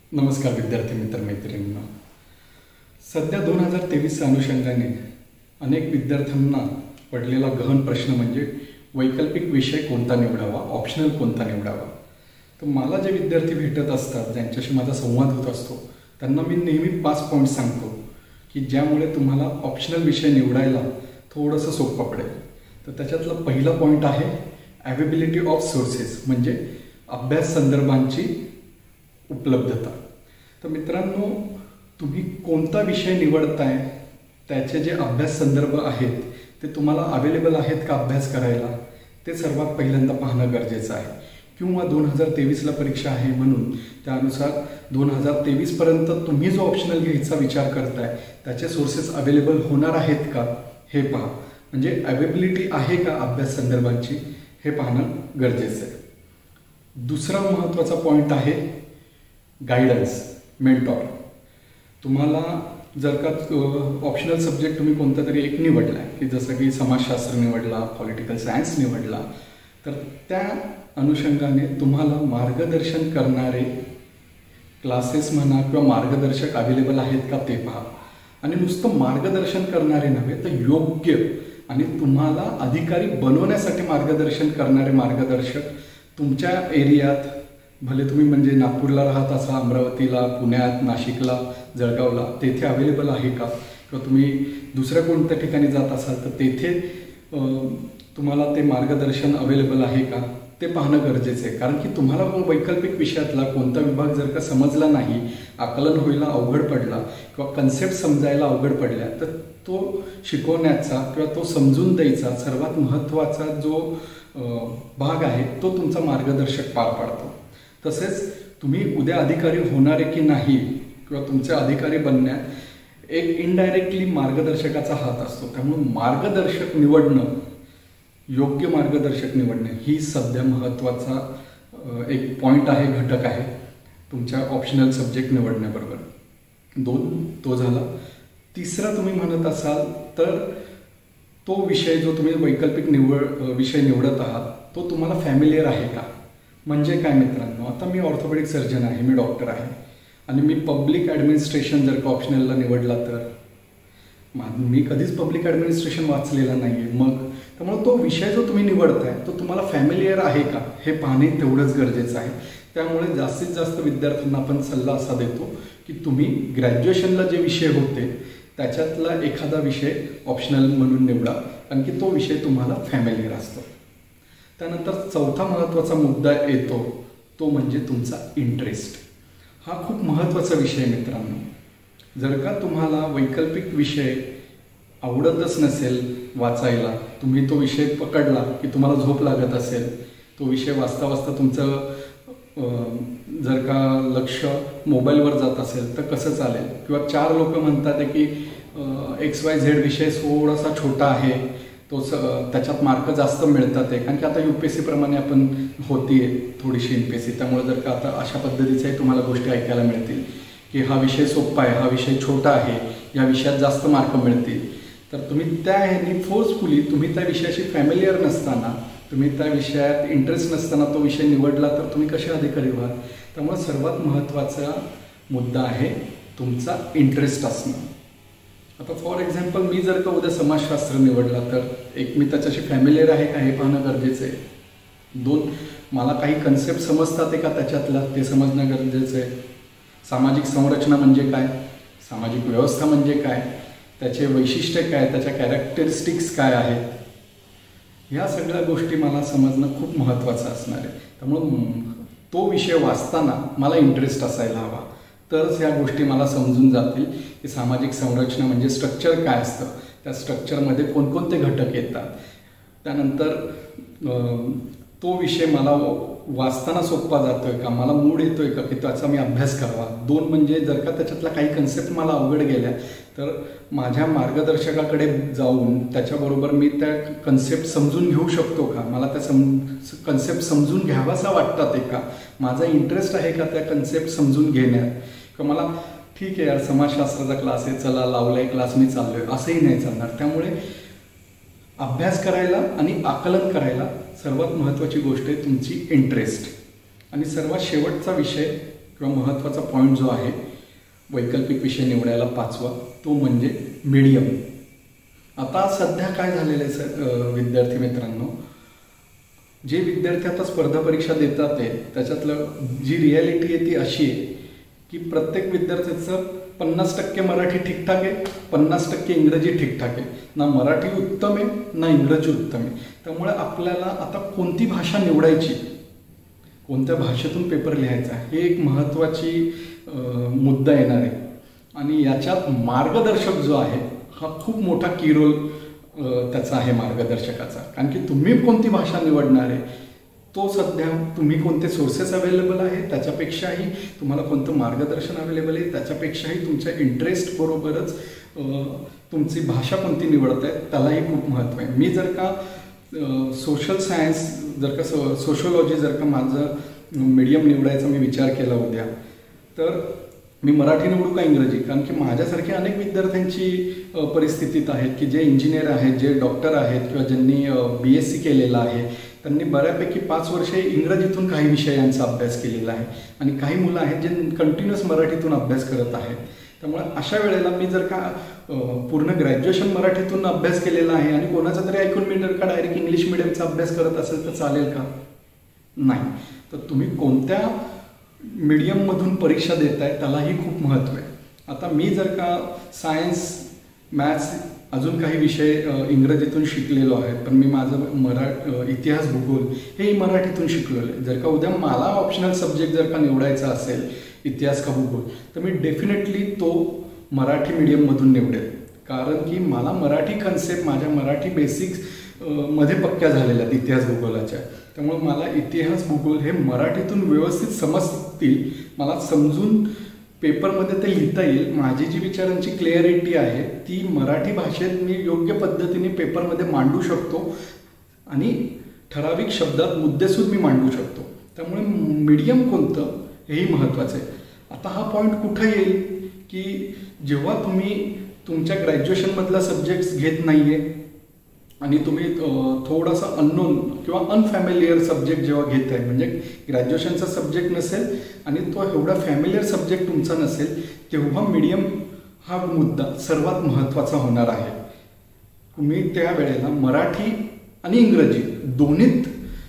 नमस्कार विद्यार्थी मित्र मैत्रिणींनो. सध्या 2023च्या अनुषंगाने अनेक विद्यार्थ्यांना पडलेला गहन प्रश्न म्हणजे वैकल्पिक विषय कोणता निवडावा, ऑप्शनल कोणता निवडावा. तर मला जे विद्यार्थी भेटत असतात, ज्यांच्याशी माझा संवाद होत असतो, त्यांना मी नेहमी 5 पॉईंट सांगतो की ज्यामुळे तुम्हाला ऑप्शनल विषय निवडायला थोडंसं सोपं पडेल. तर त्याच्यातला पहिला पॉईंट आहे अवेबिलिटी ऑफ सोर्सेस, म्हणजे अभ्यास संदर्भांची उपलब्धता. तर मित्रांनो, तुम्ही कोणता विषय निवडताय त्याचे जे अभ्यास संदर्भ आहेत ते तुम्हाला अवेलेबल आहेत का अभ्यास करायला, ते सर्वात पहिल्यांदा पाहणं गरजेचं आहे. किंवा 2023ला परीक्षा आहे म्हणून त्यानुसार 2023पर्यंत तुम्ही जो ऑप्शनल घ्यायचा विचार करताय त्याचे सोर्सेस अवेलेबल होणार आहेत का हे पहा. म्हणजे अवेबिलिटी आहे का अभ्यास संदर्भांची हे पाहणं गरजेचं आहे. दुसरा महत्त्वाचा पॉईंट आहे गायडन्स, मेंटॉर. तुम्हाला जर का ऑप्शनल सब्जेक्ट तुम्ही कोणता तरी एक निवडला आहे, की जसं की समाजशास्त्र निवडला, पॉलिटिकल सायन्स निवडला, तर त्या अनुषंगाने तुम्हाला मार्गदर्शन करणारे क्लासेस म्हणा किंवा मार्गदर्शक अवेलेबल आहेत का ते पहा. आणि नुसतं मार्गदर्शन करणारे नव्हे तर योग्य आणि तुम्हाला अधिकारी बनवण्यासाठी मार्गदर्शन करणारे मार्गदर्शक तुमच्या एरियात, भले तुम्ही म्हणजे नागपूरला राहत असाल, अमरावतीला, पुण्यात, नाशिकला, जळगावला, तेथे अवेलेबल आहे का, किंवा तुम्ही दुसऱ्या कोणत्या ठिकाणी जात असाल तर तेथे तुम्हाला ते मार्गदर्शन अवेलेबल आहे का ते पाहणं गरजेचं आहे. कारण की तुम्हाला वैकल्पिक विषयातला कोणता विभाग जर का समजला नाही, आकलन व्हायला अवघड पडला किंवा कन्सेप्ट समजायला अवघड पडल्या, तर तो शिकवण्याचा किंवा तो समजून द्यायचा सर्वात महत्त्वाचा जो भाग आहे तो तुमचा मार्गदर्शक पार पाडतो. तसेच तुम्ही उद्या अधिकारी होणारे की नाही किंवा तुमचे अधिकारी बनण्यात एक इनडायरेक्टली मार्गदर्शकाचा हात असतो. त्यामुळे मार्गदर्शक निवडणं, योग्य मार्गदर्शक निवडणं ही सध्या महत्त्वाचा एक पॉईंट आहे, घटक आहे तुमच्या ऑप्शनल सब्जेक्ट निवडण्याबरोबर. 2 तो झाला. तिसरा तुम्ही म्हणत असाल तर तो विषय जो तुम्ही वैकल्पिक विषय निवडत आहात तो तुम्हाला फॅमिलियर आहे का. म्हणजे काय मित्रांनो, आता मी ऑर्थोपेडिक सर्जन आहे, मी डॉक्टर आहे आणि मी पब्लिक ॲडमिनिस्ट्रेशन जर का ऑप्शनलला निवडला तर मी कधीच पब्लिक ॲडमिनिस्ट्रेशन वाचलेला नाही आहे. मग त्यामुळे तो विषय जो तुम्ही निवडताय तो तुम्हाला फॅमिलियर आहे का हे पाहणे तेवढंच गरजेचं आहे. त्यामुळे जास्तीत जास्त विद्यार्थ्यांना आपण सल्ला असा देतो की तुम्ही ग्रॅज्युएशनला जे विषय होते त्याच्यातला एखादा विषय ऑप्शनल म्हणून निवडा, कारण की तो विषय तुम्हाला फॅमिलियर असतो. त्यानंतर चौथा महत्त्वाचा मुद्दा येतो तो म्हणजे तुमचा इंटरेस्ट. हा खूप महत्त्वाचा विषय आहे मित्रांनो. जर का तुम्हाला वैकल्पिक विषय आवडतच नसेल वाचायला, तुम्ही तो विषय पकडला की तुम्हाला झोप लागत असेल, तो विषय वाचता वाचता तुमचं जर का लक्ष मोबाईलवर जात असेल तर कसं चालेल. किंवा 4 लोक म्हणतात की XYZ विषय थोडासा छोटा आहे, तो त्याच्यात मार्क जास्त मिळतात आहे, कारण की आता UPSC प्रमाणे आपण होतीये थोडीशी MPSC. त्यामुळे जर का आता अशा पद्धतीच्याही तुम्हाला गोष्टी ऐकायला मिळतील की हा विषय सोपा आहे, हा विषय छोटा आहे, या विषयात जास्त मार्क मिळतील. तर तुम्ही त्या ह्यानी फोर्सफुली तुम्ही त्या विषयाशी फॅमिलियर नसताना, तुम्ही त्या विषयात इंटरेस्ट नसताना तो विषय निवडला तर तुम्ही कसे अधिकारी व्हाल. त्यामुळे सर्वात महत्त्वाचा मुद्दा आहे तुमचा इंटरेस्ट असणं. आता फॉर एक्झाम्पल मी जर का उद्या समाजशास्त्र निवडला तर एक मी त्याच्याशी फॅमिलियर आहे का हे पाहणं गरजेचं आहे. 2 मला काही कन्सेप्ट समजतात आहे का त्याच्यातला ते समजणं गरजेचं आहे. सामाजिक संरचना म्हणजे काय, सामाजिक व्यवस्था म्हणजे काय, त्याचे वैशिष्ट्य काय, त्याच्या कॅरेक्टरिस्टिक्स काय आहेत, ह्या सगळ्या गोष्टी मला समजणं खूप महत्त्वाचं असणार आहे. त्यामुळं तो विषय वाचताना मला इंटरेस्ट असायला हवा, तरच ह्या गोष्टी मला समजून जातील की सामाजिक संरचना म्हणजे स्ट्रक्चर काय असतं, त्या स्ट्रक्चरमध्ये कोणकोणते घटक येतात. त्यानंतर तो विषय मला वाचताना सोपा जातो आहे का, मला मूड येतो आहे का की त्याचा मी अभ्यास करावा. 2 म्हणजे जर का त्याच्यातला काही कन्सेप्ट मला अवघड गेल्या तर माझ्या मार्गदर्शकाकडे जाऊन त्याच्याबरोबर मी त्या कन्सेप्ट समजून घेऊ शकतो का, मला त्या कन्सेप्ट समजून घ्यावासा वाटतात आहे का, माझा इंटरेस्ट आहे का त्या कन्सेप्ट समजून घेण्यात. किंवा मला ठीक आहे यार समाजशास्त्राचा क्लास आहे, चला लावला आहे क्लास, मी चाललो आहे, असंही नाही चालणार. त्यामुळे अभ्यास करायला आणि आकलन करायला सर्वात महत्त्वाची गोष्ट आहे तुमची इंटरेस्ट. आणि सर्वात शेवटचा विषय किंवा महत्त्वाचा पॉईंट जो आहे वैकल्पिक विषय निवडायला पाचवा, तो म्हणजे मीडियम. आता सध्या काय झालेलं आहे विद्यार्थी मित्रांनो, जे विद्यार्थी आता स्पर्धा परीक्षा देतात आहे त्याच्यातलं जी रिॲलिटी आहे ती अशी आहे की प्रत्येक विद्यार्थ्याचं 50% मराठी ठीकठाक आहे, 50% इंग्रजी ठीकठाक आहे. ना मराठी उत्तम आहे ना इंग्रजी उत्तम आहे. त्यामुळे आपल्याला आता कोणती भाषा निवडायची, कोणत्या भाषेतून पेपर लिहायचा हे एक महत्त्वाची मुद्दा येणार आहे. आणि याच्यात मार्गदर्शक जो आहे हा खूप मोठा की रोल त्याचा आहे मार्गदर्शकाचा. कारण की तुम्ही कोणती भाषा निवडणार आहे तो सध्या तुम्ही कोणते सोर्सेस अवेलेबल आहे त्याच्यापेक्षाही, तुम्हाला कोणतं मार्गदर्शन अवेलेबल आहे त्याच्यापेक्षाही तुमच्या इंटरेस्ट बरोबरच तुमची भाषा कोणती निवडताय त्यालाही खूप महत्त्व आहे. मी जर का सोशल सायन्स जर का सोशोलॉजी जर का माझं मीडियम निवडायचा मी विचार केला उद्या, तर मी मराठी निवडू का इंग्रजी? कारण की माझ्यासारखे अनेक विद्यार्थ्यांची परिस्थितीत आहेत की जे इंजिनियर आहेत, जे डॉक्टर आहेत किंवा ज्यांनी BSc केलेलं आहे, त्यांनी बऱ्यापैकी 5 वर्षे इंग्रजीतून काही विषयांचा अभ्यास केलेला आहे आणि काही मुलं आहेत जे कंटिन्युअस मराठीतून अभ्यास करत आहेत. त्यामुळे अशा वेळेला मी जर का पूर्ण ग्रॅज्युएशन मराठीतून अभ्यास केलेला आहे आणि कोणाचा तरी ऐकून मी जर का डायरेक्ट इंग्लिश मिडियमचा अभ्यास करत असेल तर चालेल का? नाही. तर तुम्ही कोणत्या मीडियममधून परीक्षा देताय त्यालाही खूप महत्त्व आहे. आता मी जर का सायन्स, मॅथ्स, अजून काही विषय इंग्रजीतून शिकलेलो आहे, पण मी माझं इतिहास, भूगोल हेही मराठीतून शिकलेलो आहे. जर का उद्या मला ऑप्शनल सब्जेक्ट जर का निवडायचा असेल इतिहास का भूगोल, तर मी डेफिनेटली तो मराठी मीडियममधून निवडेल. कारण की मला मराठी कन्सेप्ट माझ्या मराठी बेसिक्स मध्ये पक्क्या झालेल्या आहेत इतिहास भूगोलाच्या. त्यामुळे मला इतिहास भूगोल हे मराठीतून व्यवस्थित समजतील, मला समजून पेपरमध्ये ते लिहिता येईल. माझी जी विचारांची क्लिअरिटी आहे ती मराठी भाषेत मी योग्य पद्धतीने पेपरमध्ये मांडू शकतो आणि ठराविक शब्दात मुद्देसूद मी मांडू शकतो. त्यामुळे मीडियम कोणतं हेही महत्त्वाचं आहे. आता हा पॉईंट कुठं येईल की जेव्हा तुम्ही तुमच्या ग्रॅज्युएशनमधला सब्जेक्ट्स घेत नाही आहे आणि तुम्ही थोडासा अननोन किंवा अनफॅमिलियर सब्जेक्ट जेव्हा घेत आहे, म्हणजे ग्रॅज्युएशनचा सब्जेक्ट नसेल आणि तो एवढा फॅमिलियर सब्जेक्ट तुमचा नसेल, तेव्हा मीडियम हा मुद्दा सर्वात महत्त्वाचा होणार आहे. तुम्ही त्या वेळेला मराठी आणि इंग्रजी दोन्हीत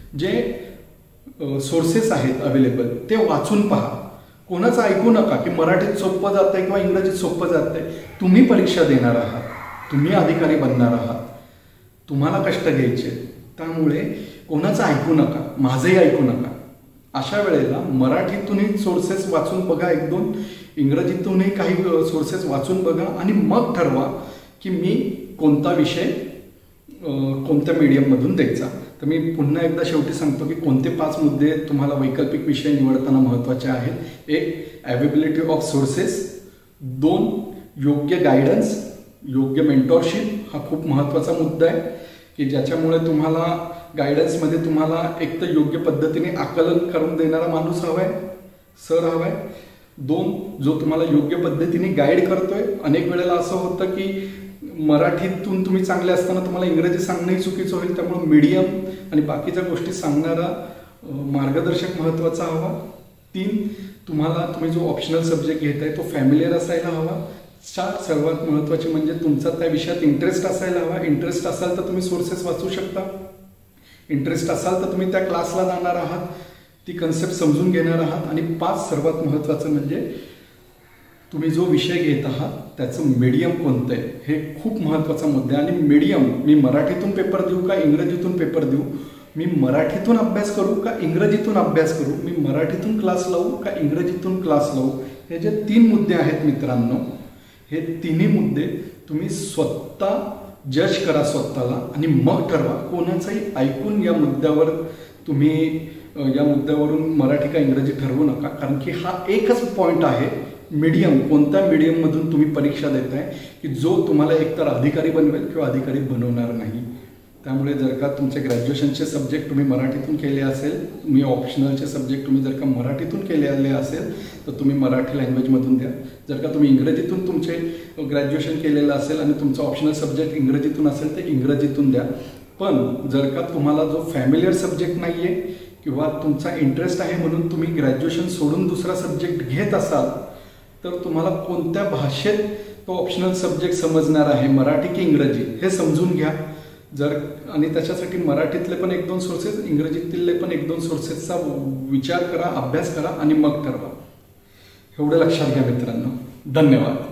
जे सोर्सेस आहेत अवेलेबल ते वाचून पहा. कोणाचं ऐकू नका की मराठीत सोपं जात आहे किंवा इंग्रजीत सोपं जात आहे. तुम्ही परीक्षा देणार आहात, तुम्ही अधिकारी बनणार आहात, तुम्हाला कष्ट घ्यायचे. त्यामुळे कोणाचं ऐकू नका, माझंही ऐकू नका. अशा वेळेला मराठीतूनही सोर्सेस वाचून बघा, 1-2 इंग्रजीतूनही काही सोर्सेस वाचून बघा आणि मग ठरवा की मी कोणता विषय कोणत्या मीडियममधून द्यायचा. तर मी पुन्हा एकदा शेवटी सांगतो की कोणते 5 मुद्दे तुम्हाला वैकल्पिक विषय निवडताना महत्त्वाचे आहेत. 1. Availability of sources. 2. योग्य गायडन्स, योग्य मेंटॉरशिप हा खूप महत्त्वाचा मुद्दा आहे की ज्याच्यामुळे तुम्हाला गायडन्समध्ये तुम्हाला एक तर योग्य पद्धतीने आकलन करून देणारा माणूस हवा आहे, सर हवा आहे. 2. जो तुम्हाला योग्य पद्धतीने गाईड करतोय. अनेक वेळेला असं होतं की मराठीतून तुम्ही चांगले असताना तुम्हाला इंग्रजी सांगणंही चुकीचं होईल. त्यामुळे मीडियम आणि बाकीच्या गोष्टी सांगणारा मार्गदर्शक महत्त्वाचा हवा. 3. तुम्ही जो ऑप्शनल सब्जेक्ट घेताय तो फॅमिलियर असायला हवा. 4. सर्वात महत्त्वाचे म्हणजे तुमचा त्या विषयात इंटरेस्ट असायला हवा. इंटरेस्ट असाल तर तुम्ही सोर्सेस वाचू शकता. इंटरेस्ट असाल तर तुम्ही त्या क्लासला जाणार आहात, ती कन्सेप्ट समजून घेणार आहात. आणि 5. सर्वात महत्त्वाचं म्हणजे तुम्ही जो विषय घेत आहात त्याचं मीडियम कोणतं आहे हे खूप महत्त्वाचा मुद्दा आहे. आणि मीडियम, मी मराठीतून पेपर देऊ का इंग्रजीतून पेपर देऊ, मी मराठीतून अभ्यास करू का इंग्रजीतून अभ्यास करू, मी मराठीतून क्लास लावू का इंग्रजीतून क्लास लावू, हे जे 3 मुद्दे आहेत मित्रांनो, हे तिन्ही मुद्दे तुम्ही स्वतः जज करा स्वतःला आणि मग ठरवा. कोणाचंही ऐकून या मुद्द्यावर तुम्ही या मुद्द्यावरून मराठी का इंग्रजी ठरवू नका. कारण की हा एकच पॉईंट आहे, मीडियम. कोणत्या मीडियममधून तुम्ही परीक्षा देताय की जो तुम्हाला एकतर अधिकारी बनवेल किंवा अधिकारी बनवणार नाही. त्यामुळे जर का तुमचे ग्रॅज्युएशनचे सब्जेक्ट तुम्ही मराठीतून केले असेल, तुम्ही ऑप्शनलचे सब्जेक्ट तुम्ही जर का मराठीतून केलेले असेल तर तुम्ही मराठी लँग्वेजमधून द्या. जर का तुम्ही इंग्रजीतून तुमचे ग्रॅज्युएशन केलेलं असेल आणि तुमचा ऑप्शनल सब्जेक्ट इंग्रजीतून असेल तर इंग्रजीतून द्या. पण जर का तुम्हाला जो फॅमिलियर सब्जेक्ट नाही आहे किंवा तुमचा इंटरेस्ट आहे म्हणून तुम्ही ग्रॅज्युएशन सोडून दुसरा सब्जेक्ट घेत असाल तर तुम्हाला कोणत्या भाषेत तो ऑप्शनल सब्जेक्ट समजणार आहे, मराठी की इंग्रजी, हे समजून घ्या. आणि त्याच्यासाठी मराठीतले पण 1-2 सोर्सेस, इंग्रजीतले पण 1-2 सोर्सेसचा विचार करा, अभ्यास करा आणि मग ठरवा. एवढं लक्षात घ्या मित्रांनो. धन्यवाद.